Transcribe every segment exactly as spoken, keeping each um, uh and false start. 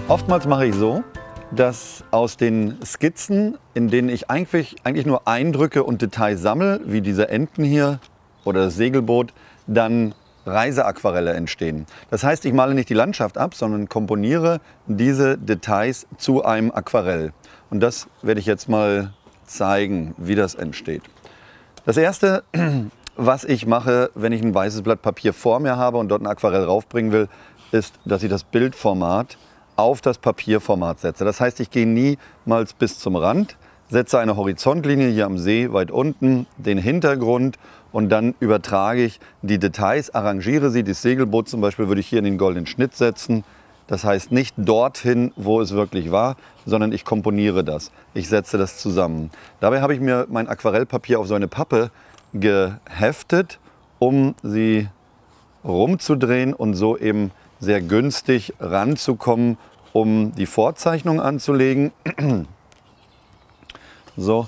Oftmals mache ich so, dass aus den Skizzen, in denen ich eigentlich, eigentlich nur Eindrücke und Details sammle, wie diese Enten hier oder das Segelboot, dann Reiseaquarelle entstehen. Das heißt, ich male nicht die Landschaft ab, sondern komponiere diese Details zu einem Aquarell. Und das werde ich jetzt mal zeigen, wie das entsteht. Das Erste, was ich mache, wenn ich ein weißes Blatt Papier vor mir habe und dort ein Aquarell raufbringen will, ist, dass ich das Bildformat auf das Papierformat setze. Das heißt, ich gehe niemals bis zum Rand, setze eine Horizontlinie hier am See weit unten, den Hintergrund und dann übertrage ich die Details, arrangiere sie. Das Segelboot zum Beispiel würde ich hier in den goldenen Schnitt setzen. Das heißt nicht dorthin, wo es wirklich war, sondern ich komponiere das. Ich setze das zusammen. Dabei habe ich mir mein Aquarellpapier auf so eine Pappe geheftet, um sie rumzudrehen und so eben sehr günstig ranzukommen, um die Vorzeichnung anzulegen. So,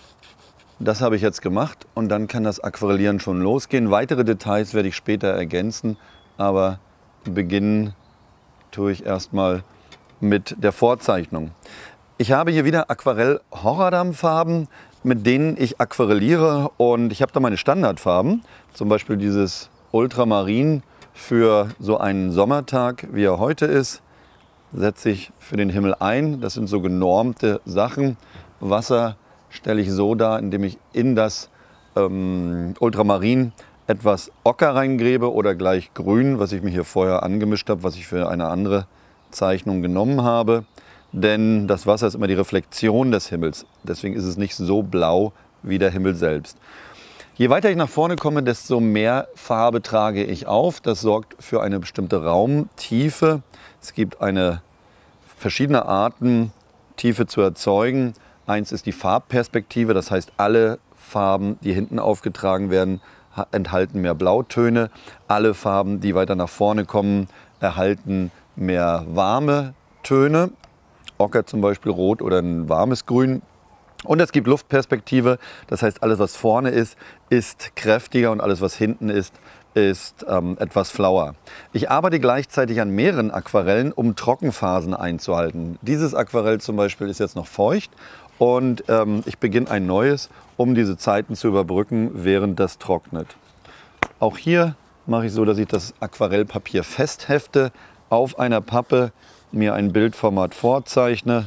das habe ich jetzt gemacht und dann kann das Aquarellieren schon losgehen. Weitere Details werde ich später ergänzen, aber beginnen tue ich erstmal mit der Vorzeichnung. Ich habe hier wieder Aquarell-Horadam-Farben, mit denen ich aquarelliere, und ich habe da meine Standardfarben, zum Beispiel dieses Ultramarin für so einen Sommertag, wie er heute ist, setze ich für den Himmel ein. Das sind so genormte Sachen. Wasser stelle ich so dar, indem ich in das ähm, Ultramarin etwas Ocker reingräbe oder gleich Grün, was ich mir hier vorher angemischt habe, was ich für eine andere Zeichnung genommen habe. Denn das Wasser ist immer die Reflexion des Himmels. Deswegen ist es nicht so blau wie der Himmel selbst. Je weiter ich nach vorne komme, desto mehr Farbe trage ich auf. Das sorgt für eine bestimmte Raumtiefe. Es gibt eine verschiedene Arten, Tiefe zu erzeugen. Eins ist die Farbperspektive, das heißt, alle Farben, die hinten aufgetragen werden, enthalten mehr Blautöne. Alle Farben, die weiter nach vorne kommen, erhalten mehr warme Töne. Ocker zum Beispiel rot oder ein warmes Grün. Und es gibt Luftperspektive, das heißt, alles, was vorne ist, ist kräftiger und alles, was hinten ist, ist ähm, etwas flauer. Ich arbeite gleichzeitig an mehreren Aquarellen, um Trockenphasen einzuhalten. Dieses Aquarell zum Beispiel ist jetzt noch feucht und ähm, ich beginne ein neues, um diese Zeiten zu überbrücken, während das trocknet. Auch hier mache ich so, dass ich das Aquarellpapier festhefte, auf einer Pappe mir ein Bildformat vorzeichne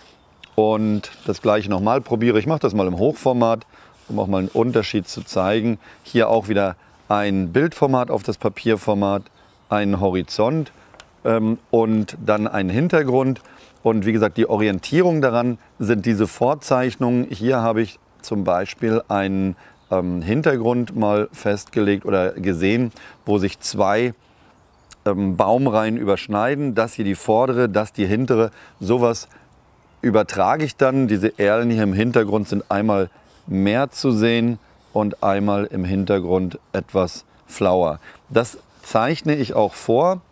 und das gleiche nochmal probiere. Ich mache das mal im Hochformat, um auch mal einen Unterschied zu zeigen. Hier auch wieder ein Bildformat auf das Papierformat, einen Horizont ähm, und dann einen Hintergrund. Und wie gesagt, die Orientierung daran sind diese Vorzeichnungen. Hier habe ich zum Beispiel einen ähm, Hintergrund mal festgelegt oder gesehen, wo sich zwei ähm, Baumreihen überschneiden. Das hier die vordere, das die hintere. Sowas übertrage ich dann. Diese Erlen hier im Hintergrund sind einmal mehr zu sehen und einmal im Hintergrund etwas flauer. Das zeichne ich auch vor.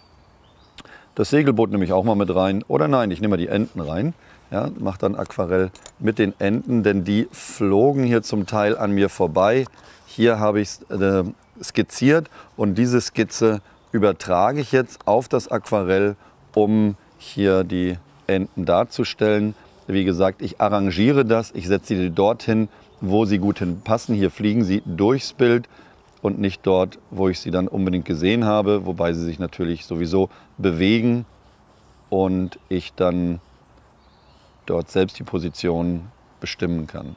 Das Segelboot nehme ich auch mal mit rein. Oder nein, ich nehme mal die Enten rein. Ja, mache dann Aquarell mit den Enten, denn die flogen hier zum Teil an mir vorbei. Hier habe ich es äh, skizziert und diese Skizze übertrage ich jetzt auf das Aquarell, um hier die Enten darzustellen. Wie gesagt, ich arrangiere das, ich setze sie dorthin, wo sie gut hinpassen. Hier fliegen sie durchs Bild und nicht dort, wo ich sie dann unbedingt gesehen habe, wobei sie sich natürlich sowieso bewegen und ich dann dort selbst die Position bestimmen kann.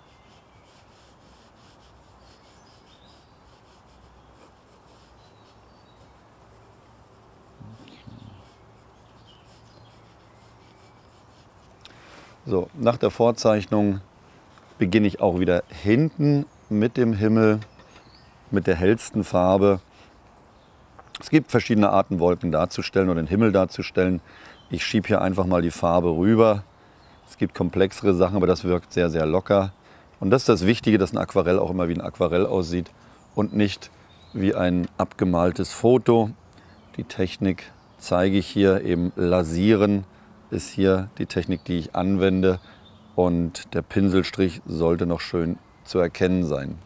So, nach der Vorzeichnung beginne ich auch wieder hinten mit dem Himmel, mit der hellsten Farbe. Es gibt verschiedene Arten, Wolken darzustellen oder den Himmel darzustellen. Ich schiebe hier einfach mal die Farbe rüber. Es gibt komplexere Sachen, aber das wirkt sehr, sehr locker. Und das ist das Wichtige, dass ein Aquarell auch immer wie ein Aquarell aussieht und nicht wie ein abgemaltes Foto. Die Technik zeige ich hier, eben Lasieren ist hier die Technik, die ich anwende. Und der Pinselstrich sollte noch schön zu erkennen sein.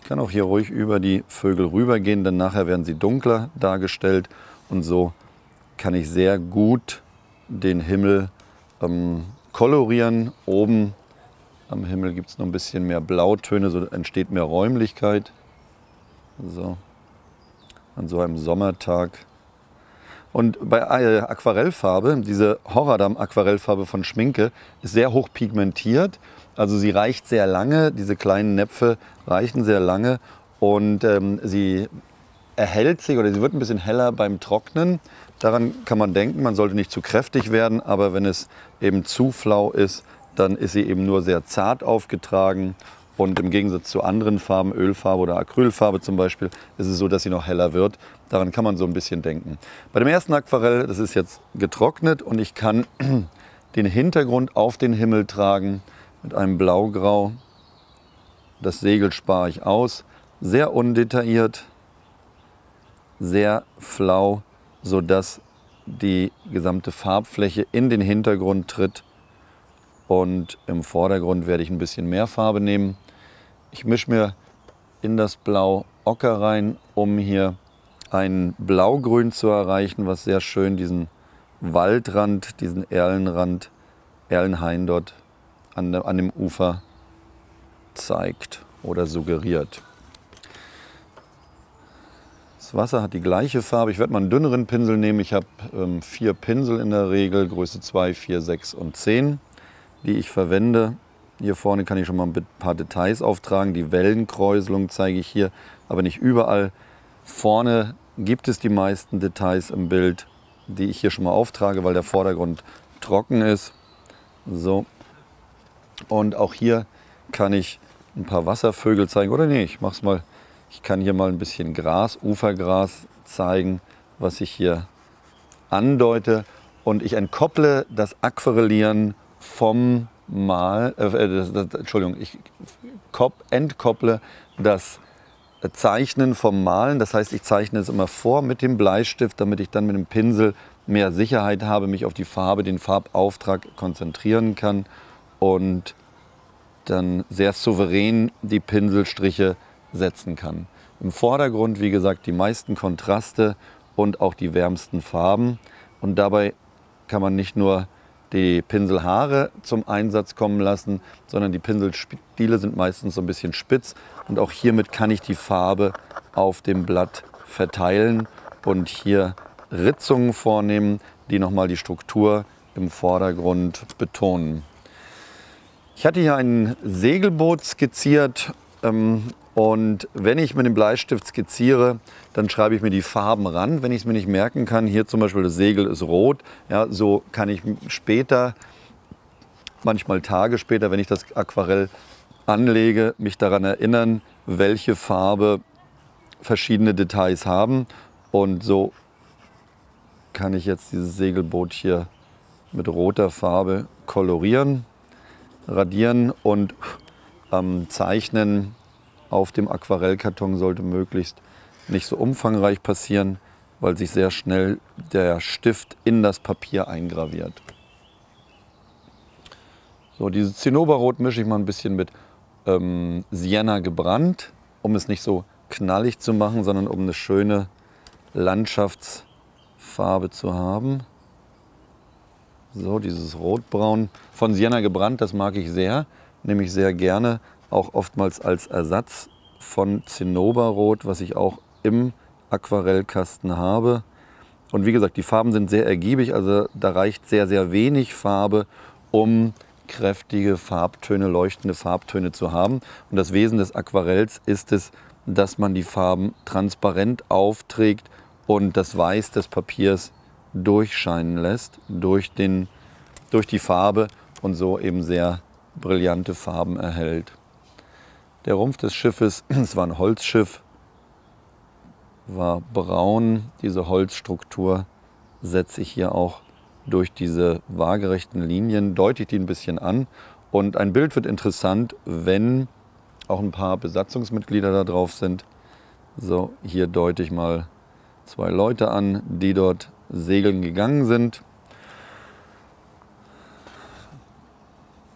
kann auch hier ruhig über die Vögel rübergehen, denn nachher werden sie dunkler dargestellt. Und so kann ich sehr gut den Himmel ähm, kolorieren. Oben am Himmel gibt es noch ein bisschen mehr Blautöne, so entsteht mehr Räumlichkeit. So, an so einem Sommertag. Und bei Aquarellfarbe, diese Horadam-Aquarellfarbe von Schminke, ist sehr hoch pigmentiert. Also sie reicht sehr lange, diese kleinen Näpfe reichen sehr lange und ähm, sie erhält sich oder sie wird ein bisschen heller beim Trocknen. Daran kann man denken, man sollte nicht zu kräftig werden, aber wenn es eben zu flau ist, dann ist sie eben nur sehr zart aufgetragen. Und im Gegensatz zu anderen Farben, Ölfarbe oder Acrylfarbe zum Beispiel, ist es so, dass sie noch heller wird. Daran kann man so ein bisschen denken. Bei dem ersten Aquarell, das ist jetzt getrocknet und ich kann den Hintergrund auf den Himmel tragen mit einem Blaugrau. Das Segel spare ich aus. Sehr undetailliert, sehr flau, sodass die gesamte Farbfläche in den Hintergrund tritt. Und im Vordergrund werde ich ein bisschen mehr Farbe nehmen. Ich mische mir in das Blau Ocker rein, um hier ein Blaugrün zu erreichen, was sehr schön diesen Waldrand, diesen Erlenrand, Erlenhain dort an, an dem Ufer zeigt oder suggeriert. Das Wasser hat die gleiche Farbe. Ich werde mal einen dünneren Pinsel nehmen. Ich habe ähm, vier Pinsel in der Regel, Größe zwei, vier, sechs und zehn, die ich verwende. Hier vorne kann ich schon mal ein paar Details auftragen. Die Wellenkräuselung zeige ich hier, aber nicht überall. Vorne gibt es die meisten Details im Bild, die ich hier schon mal auftrage, weil der Vordergrund trocken ist. So. Und auch hier kann ich ein paar Wasservögel zeigen. Oder nee, ich mache es mal. Ich kann hier mal ein bisschen Gras, Ufergras zeigen, was ich hier andeute. Und ich entkopple das Aquarellieren vom Mal, äh, das, das, Entschuldigung, ich entkopple das Zeichnen vom Malen. Das heißt, ich zeichne es immer vor mit dem Bleistift, damit ich dann mit dem Pinsel mehr Sicherheit habe, mich auf die Farbe, den Farbauftrag konzentrieren kann und dann sehr souverän die Pinselstriche setzen kann. Im Vordergrund, wie gesagt, die meisten Kontraste und auch die wärmsten Farben. Und dabei kann man nicht nur die Pinselhaare zum Einsatz kommen lassen, sondern die Pinselstiele sind meistens so ein bisschen spitz. Und auch hiermit kann ich die Farbe auf dem Blatt verteilen und hier Ritzungen vornehmen, die nochmal die Struktur im Vordergrund betonen. Ich hatte hier ein Segelboot skizziert. Ähm, Und wenn ich mit dem Bleistift skizziere, dann schreibe ich mir die Farben ran. Wenn ich es mir nicht merken kann, hier zum Beispiel das Segel ist rot, ja, so kann ich später, manchmal Tage später, wenn ich das Aquarell anlege, mich daran erinnern, welche Farbe verschiedene Details haben. Und so kann ich jetzt dieses Segelboot hier mit roter Farbe kolorieren, radieren und ähm, zeichnen. Auf dem Aquarellkarton sollte möglichst nicht so umfangreich passieren, weil sich sehr schnell der Stift in das Papier eingraviert. So, dieses Zinnoberrot mische ich mal ein bisschen mit ähm, Sienna gebrannt, um es nicht so knallig zu machen, sondern um eine schöne Landschaftsfarbe zu haben. So, dieses Rotbraun von Sienna gebrannt, das mag ich sehr, nehme ich sehr gerne. Auch oftmals als Ersatz von Zinnoberrot, was ich auch im Aquarellkasten habe. Und wie gesagt, die Farben sind sehr ergiebig, also da reicht sehr, sehr wenig Farbe, um kräftige Farbtöne, leuchtende Farbtöne zu haben. Und das Wesen des Aquarells ist es, dass man die Farben transparent aufträgt und das Weiß des Papiers durchscheinen lässt durch, den, durch die Farbe und so eben sehr brillante Farben erhält. Der Rumpf des Schiffes, es war ein Holzschiff, war braun. Diese Holzstruktur setze ich hier auch durch diese waagerechten Linien, deute ich die ein bisschen an. Und ein Bild wird interessant, wenn auch ein paar Besatzungsmitglieder da drauf sind. So, hier deute ich mal zwei Leute an, die dort segeln gegangen sind.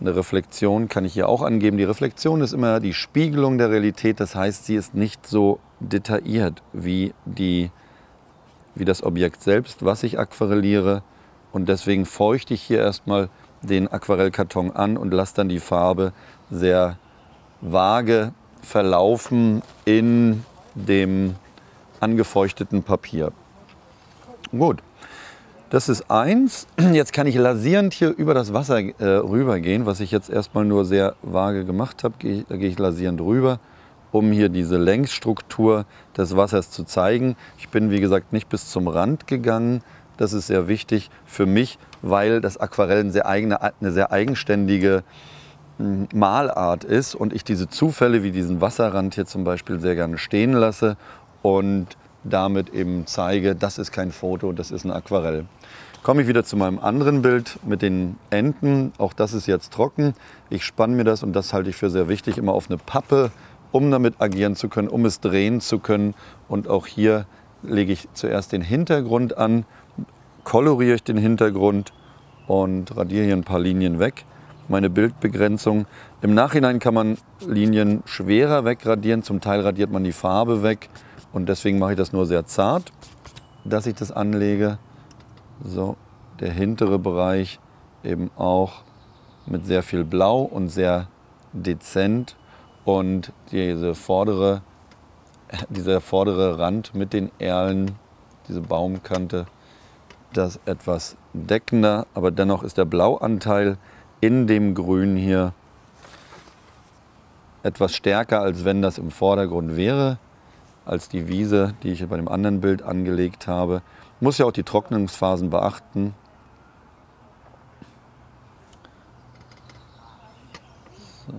Eine Reflexion kann ich hier auch angeben. Die Reflexion ist immer die Spiegelung der Realität. Das heißt, sie ist nicht so detailliert wie, die, wie das Objekt selbst, was ich aquarelliere. Und deswegen feuchte ich hier erstmal den Aquarellkarton an und lasse dann die Farbe sehr vage verlaufen in dem angefeuchteten Papier. Gut. Das ist eins. Jetzt kann ich lasierend hier über das Wasser äh, rübergehen, was ich jetzt erstmal nur sehr vage gemacht habe. Gehe, da gehe ich lasierend rüber, um hier diese Längsstruktur des Wassers zu zeigen. Ich bin, wie gesagt, nicht bis zum Rand gegangen. Das ist sehr wichtig für mich, weil das Aquarell eine sehr, eigene, eine sehr eigenständige Malart ist und ich diese Zufälle wie diesen Wasserrand hier zum Beispiel sehr gerne stehen lasse und damit eben zeige, das ist kein Foto, das ist ein Aquarell. Komme ich wieder zu meinem anderen Bild mit den Enten. Auch das ist jetzt trocken. Ich spanne mir das, und das halte ich für sehr wichtig, immer auf eine Pappe, um damit agieren zu können, um es drehen zu können. Und auch hier lege ich zuerst den Hintergrund an, koloriere ich den Hintergrund und radiere hier ein paar Linien weg. Meine Bildbegrenzung. Im Nachhinein kann man Linien schwerer wegradieren. Zum Teil radiert man die Farbe weg. Und deswegen mache ich das nur sehr zart, dass ich das anlege. So, der hintere Bereich eben auch mit sehr viel Blau und sehr dezent. Und diese vordere, dieser vordere Rand mit den Erlen, diese Baumkante, das etwas deckender. Aber dennoch ist der Blauanteil in dem Grün hier etwas stärker, als wenn das im Vordergrund wäre, als die Wiese, die ich hier bei dem anderen Bild angelegt habe. Muss ja auch die Trocknungsphasen beachten. So.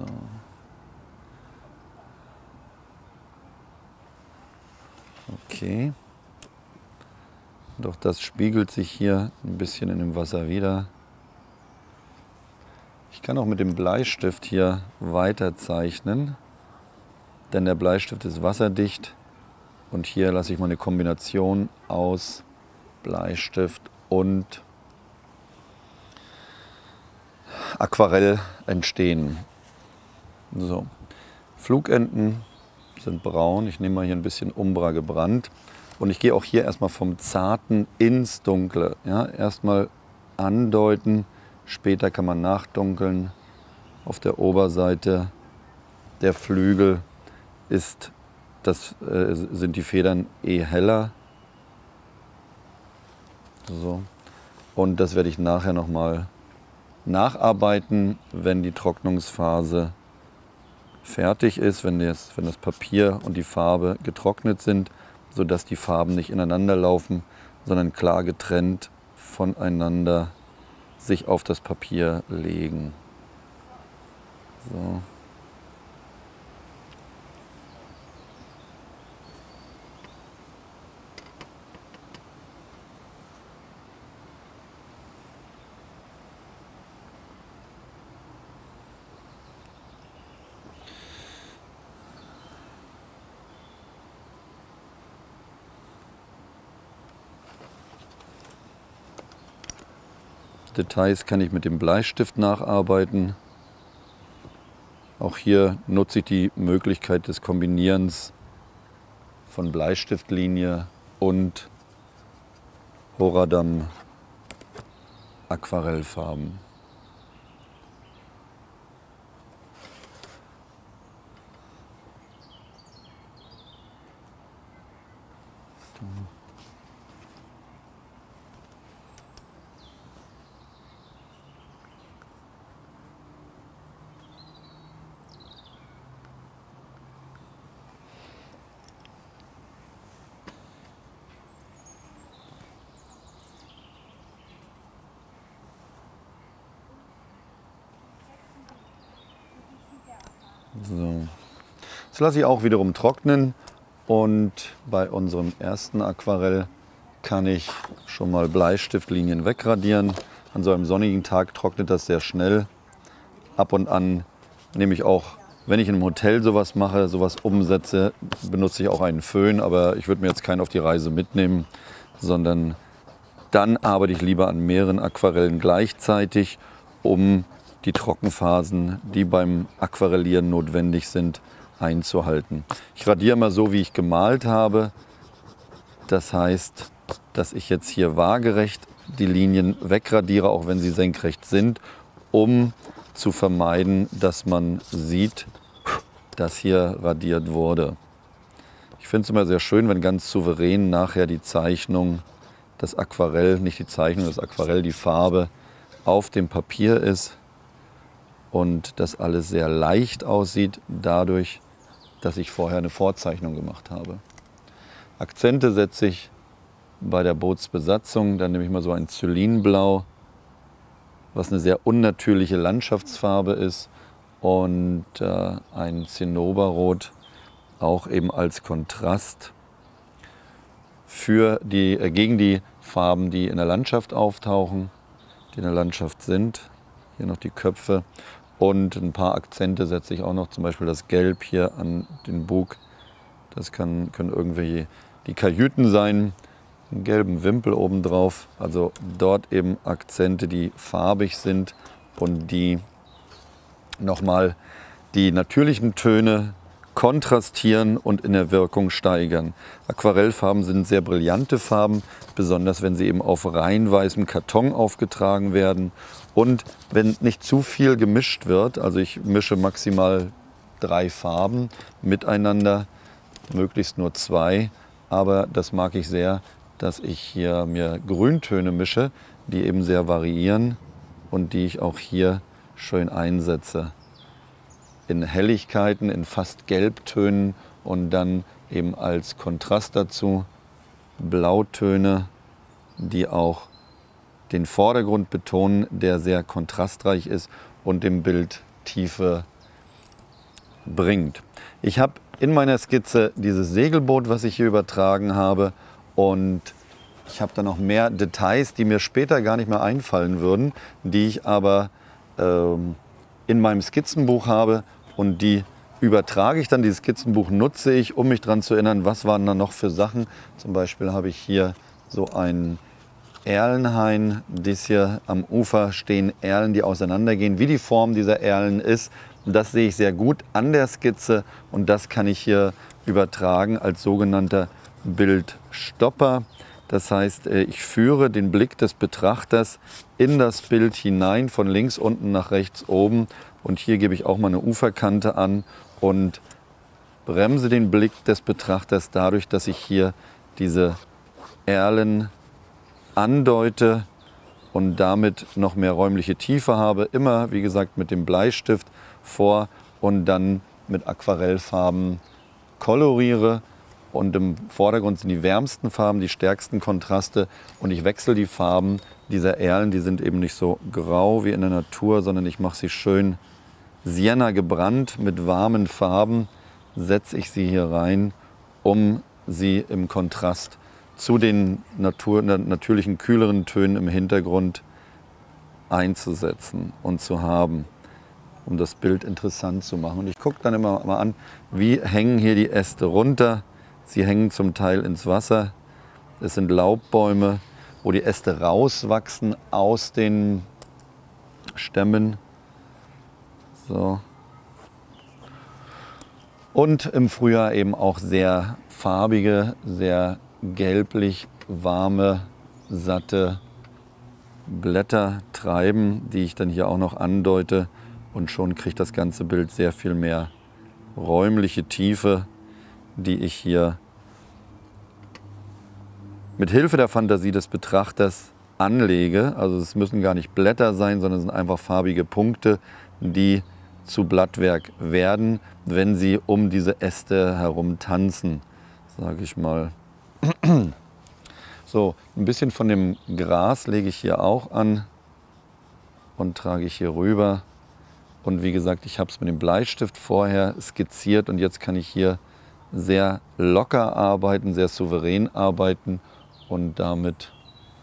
Okay. Doch das spiegelt sich hier ein bisschen in dem Wasser wieder. Ich kann auch mit dem Bleistift hier weiter zeichnen, denn der Bleistift ist wasserdicht. Und hier lasse ich mal eine Kombination aus Bleistift und Aquarell entstehen. So. Flugenten sind braun. Ich nehme mal hier ein bisschen Umbra gebrannt. Und ich gehe auch hier erstmal vom Zarten ins Dunkle. Ja, erstmal andeuten, später kann man nachdunkeln. Auf der Oberseite der Flügel ist Das äh, sind die Federn eh heller. So. Und das werde ich nachher nochmal nacharbeiten, wenn die Trocknungsphase fertig ist, wenn das, wenn das Papier und die Farbe getrocknet sind, sodass die Farben nicht ineinander laufen, sondern klar getrennt voneinander sich auf das Papier legen. So. Details kann ich mit dem Bleistift nacharbeiten. Auch hier nutze ich die Möglichkeit des Kombinierens von Bleistiftlinie und Horadam Aquarellfarben. So. So. Das lasse ich auch wiederum trocknen, und bei unserem ersten Aquarell kann ich schon mal Bleistiftlinien wegradieren. An so einem sonnigen Tag trocknet das sehr schnell. Ab und an nehme ich auch, wenn ich in einem Hotel sowas mache, sowas umsetze, benutze ich auch einen Föhn, aber ich würde mir jetzt keinen auf die Reise mitnehmen, sondern dann arbeite ich lieber an mehreren Aquarellen gleichzeitig, um die Trockenphasen, die beim Aquarellieren notwendig sind, einzuhalten. Ich radiere mal so, wie ich gemalt habe. Das heißt, dass ich jetzt hier waagerecht die Linien wegradiere, auch wenn sie senkrecht sind, um zu vermeiden, dass man sieht, dass hier radiert wurde. Ich finde es immer sehr schön, wenn ganz souverän nachher die Zeichnung, das Aquarell, nicht die Zeichnung, das Aquarell, die Farbe auf dem Papier ist und das alles sehr leicht aussieht, dadurch, dass ich vorher eine Vorzeichnung gemacht habe. Akzente setze ich bei der Bootsbesatzung, dann nehme ich mal so ein Zylinblau, was eine sehr unnatürliche Landschaftsfarbe ist, und äh, ein Zinnoberrot, auch eben als Kontrast für die, äh, gegen die Farben, die in der Landschaft auftauchen, die in der Landschaft sind. Hier noch die Köpfe und ein paar Akzente setze ich auch noch, zum Beispiel das Gelb hier an den Bug. Das kann, können irgendwie die Kajüten sein, einen gelben Wimpel obendrauf. Also dort eben Akzente, die farbig sind und die nochmal die natürlichen Töne kontrastieren und in der Wirkung steigern. Aquarellfarben sind sehr brillante Farben, besonders wenn sie eben auf rein weißem Karton aufgetragen werden und wenn nicht zu viel gemischt wird. Also ich mische maximal drei Farben miteinander, möglichst nur zwei, aber das mag ich sehr, dass ich hier mir Grüntöne mische, die eben sehr variieren und die ich auch hier schön einsetze. In Helligkeiten, in fast Gelbtönen und dann eben als Kontrast dazu Blautöne, die auch den Vordergrund betonen, der sehr kontrastreich ist und dem Bild Tiefe bringt. Ich habe in meiner Skizze dieses Segelboot, was ich hier übertragen habe, und ich habe da noch mehr Details, die mir später gar nicht mehr einfallen würden, die ich aber ähm, in meinem Skizzenbuch habe, und die übertrage ich dann. Dieses Skizzenbuch nutze ich, um mich daran zu erinnern, was waren da noch für Sachen. Zum Beispiel habe ich hier so einen Erlenhain. Dies hier am Ufer stehen Erlen, die auseinandergehen. Wie die Form dieser Erlen ist, das sehe ich sehr gut an der Skizze, und das kann ich hier übertragen als sogenannter Bildstopper. Das heißt, ich führe den Blick des Betrachters in das Bild hinein, von links unten nach rechts oben. Und hier gebe ich auch mal eine Uferkante an und bremse den Blick des Betrachters dadurch, dass ich hier diese Erlen andeute und damit noch mehr räumliche Tiefe habe. Immer, wie gesagt, mit dem Bleistift vor und dann mit Aquarellfarben koloriere. Und im Vordergrund sind die wärmsten Farben, die stärksten Kontraste. Und ich wechsle die Farben dieser Erlen. Die sind eben nicht so grau wie in der Natur, sondern ich mache sie schön Sienna gebrannt mit warmen Farben. Setze ich sie hier rein, um sie im Kontrast zu den Natur, natürlichen kühleren Tönen im Hintergrund einzusetzen und zu haben, um das Bild interessant zu machen. Und ich gucke dann immer mal an, wie hängen hier die Äste runter. Sie hängen zum Teil ins Wasser. Es sind Laubbäume, wo die Äste rauswachsen aus den Stämmen. So. Und im Frühjahr eben auch sehr farbige, sehr gelblich warme, satte Blätter treiben, die ich dann hier auch noch andeute. Und schon kriegt das ganze Bild sehr viel mehr räumliche Tiefe, die ich hier mit Hilfe der Fantasie des Betrachters anlege. Also es müssen gar nicht Blätter sein, sondern es sind einfach farbige Punkte, die zu Blattwerk werden, wenn sie um diese Äste herum tanzen, sage ich mal. So, ein bisschen von dem Gras lege ich hier auch an und trage ich hier rüber. Und wie gesagt, ich habe es mit dem Bleistift vorher skizziert und jetzt kann ich hier sehr locker arbeiten, sehr souverän arbeiten und damit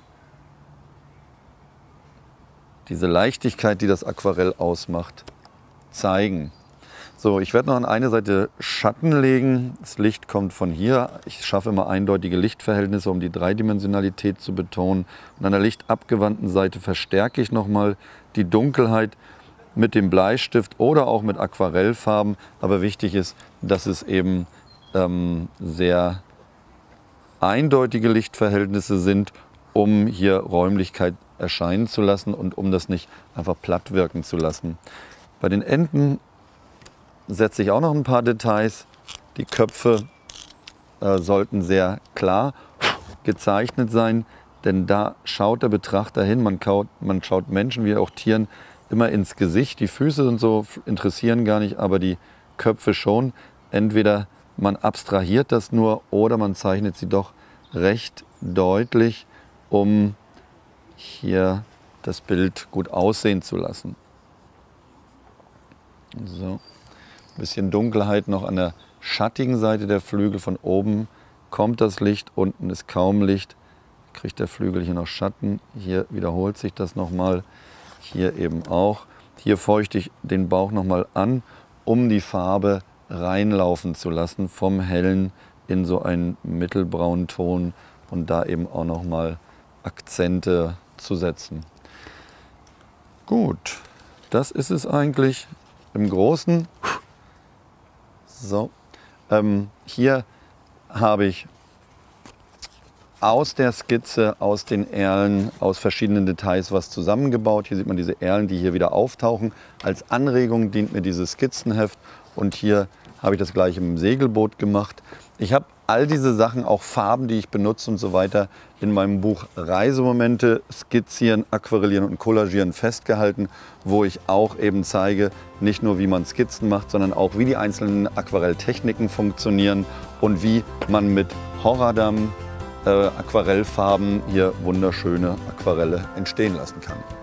diese Leichtigkeit, die das Aquarell ausmacht, zeigen. So, ich werde noch an eine Seite Schatten legen. Das Licht kommt von hier. Ich schaffe immer eindeutige Lichtverhältnisse, um die Dreidimensionalität zu betonen. Und an der lichtabgewandten Seite verstärke ich nochmal die Dunkelheit mit dem Bleistift oder auch mit Aquarellfarben. Aber wichtig ist, dass es eben ähm, sehr eindeutige Lichtverhältnisse sind, um hier Räumlichkeit erscheinen zu lassen und um das nicht einfach platt wirken zu lassen. Bei den Enten setze ich auch noch ein paar Details. Die Köpfe äh, sollten sehr klar gezeichnet sein, denn da schaut der Betrachter hin. Man, kaut, man schaut Menschen wie auch Tieren immer ins Gesicht. Die Füße und so interessieren gar nicht, aber die Köpfe schon. Entweder man abstrahiert das nur oder man zeichnet sie doch recht deutlich, um hier das Bild gut aussehen zu lassen. So. Ein bisschen Dunkelheit noch an der schattigen Seite der Flügel. Von oben kommt das Licht, unten ist kaum Licht. Kriegt der Flügel hier noch Schatten. Hier wiederholt sich das nochmal. Hier eben auch. Hier feuchte ich den Bauch nochmal an, um die Farbe reinlaufen zu lassen, vom hellen in so einen mittelbraunen Ton und da eben auch nochmal Akzente zu setzen. Gut, das ist es eigentlich im Großen. So, ähm, hier habe ich aus der Skizze, aus den Erlen, aus verschiedenen Details was zusammengebaut. Hier sieht man diese Erlen, die hier wieder auftauchen. Als Anregung dient mir dieses Skizzenheft und hier habe ich das gleiche mit dem Segelboot gemacht. Ich habe all diese Sachen, auch Farben, die ich benutze und so weiter, in meinem Buch Reisemomente, Skizzieren, Aquarellieren und Collagieren festgehalten, wo ich auch eben zeige, nicht nur wie man Skizzen macht, sondern auch wie die einzelnen Aquarelltechniken funktionieren und wie man mit Horadam, äh, Aquarellfarben hier wunderschöne Aquarelle entstehen lassen kann.